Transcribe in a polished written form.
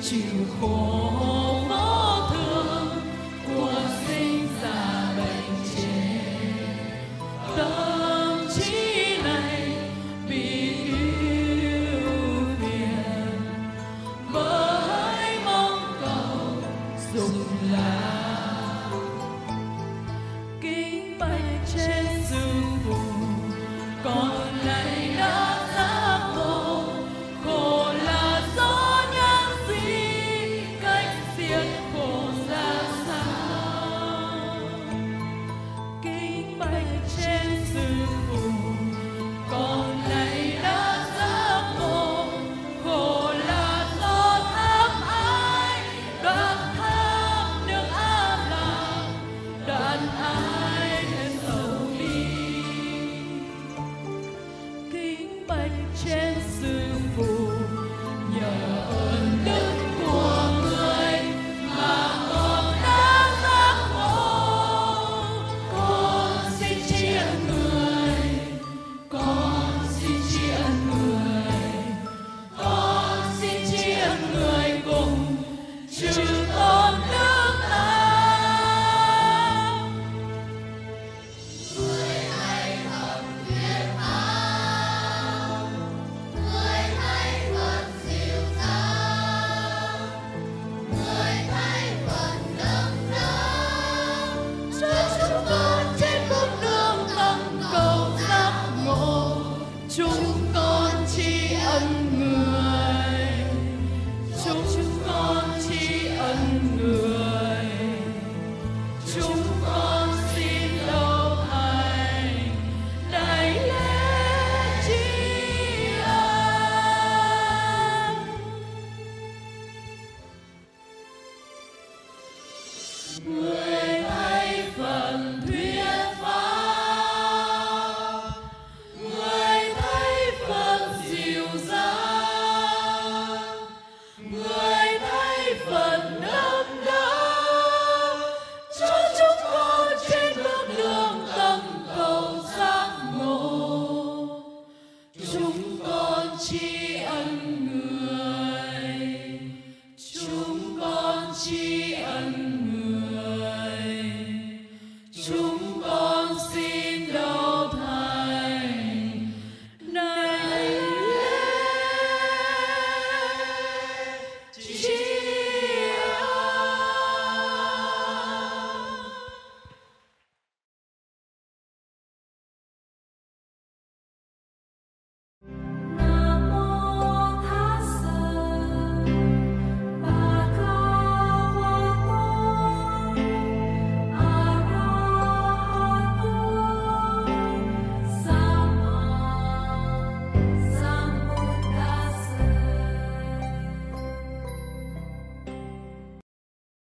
chịu khổ vô thường của sinh già bệnh chết. Tâm trí này bị ưu phiền bởi mong cầu dục lạc. Kính bạch trên sư phụ, con này đã giác ngộ khổ là do nhân gì, cách diệt khổ ra sao. Kính bạch trên sư phụ, con này đã giác ngộ khổ là do tham ái, đoạn tham được an lạc, đoạn ái đến sầu bi. Kính bạch trên sư phụ, nhờ ơn đức của người mà con đã giác ngộ. Con xin tri ân người, con xin tri ân người, con xin tri ân người cùng chư tôn nước ta. Người thầy Phật thuyết pháp, người thầy Phật dịu dàng, người thầy Phật nâng đỡ Cho chúng con trên bước đường tâm cầu giác ngộ. Chúng con tri ân người, chúng con tri ân người, chúng con xin đầu hành đại lễ tri ân. Người thầy Phật thuyết pháp, người thầy Phật dịu dàng, người thầy Phật nâng đỡ cho chúng con trên bước đường tâm cầu giác ngộ. Chúng con tri ân người, chúng con tri ân